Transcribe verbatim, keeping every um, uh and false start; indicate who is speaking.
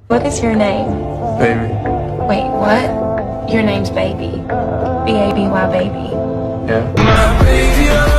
Speaker 1: What is your name?
Speaker 2: Baby.
Speaker 1: Wait, what? Your name's Baby. B A B Y Baby.
Speaker 2: Yeah.